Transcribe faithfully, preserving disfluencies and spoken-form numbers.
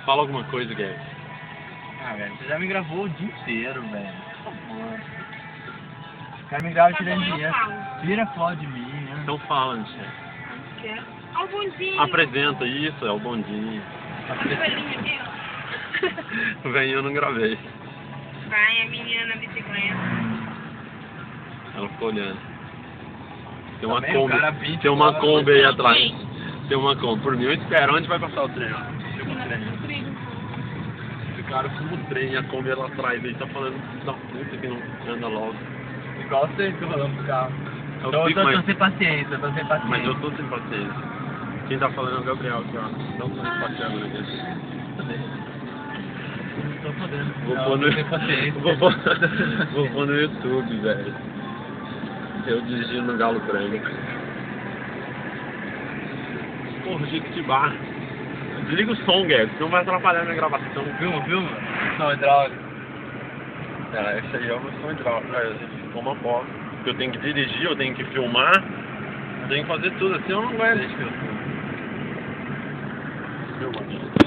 Fala alguma coisa, Guedes. Ah, velho, você já me gravou o dia inteiro, velho. Por favor. O cara me grava Tá tirando bom, eu dinheiro. falo. Tira foto de mim, né? Então fala, Michel. Quer? Ó o bondinho. Apresenta isso, é o bondinho. A velhinha aqui, ó. O velhinho eu não gravei. Vai, a menina na bicicleta. Ela ficou olhando. Tem uma Também o Kombi, cara vinte tem uma horas Kombi aí por atrás. dia. Tem uma Kombi. Por mim eu espero. Onde vai passar o trem? Ó? Chega o trem. Esse cara com o trem e a Kombi lá atrás aí tá falando da puta que não anda logo. Igual você que eu falando pro carro. Eu Então eu fico, tô, tô mas, sem paciência, eu tô sem paciência. mas eu tô sem paciência. Quem tá falando é o Gabriel aqui, ó. Não tô passeando aqui. Não tô podendo. Vou Não, pôr no, tô sem paciência. vou pôr, vou pôr no YouTube, velho. Eu dirigindo no Galo Branco. Porra, Jequitibá. Desliga o som, Guedes, senão vai atrapalhar a minha gravação. Filma, filma? Não, hidráulico. Ah, esse aí é o meu som hidráulico. Ah, gente, toma foto. Porque eu tenho que dirigir, eu tenho que filmar, eu tenho que fazer tudo, assim eu não aguento. Deixa que eu filmo. Filma.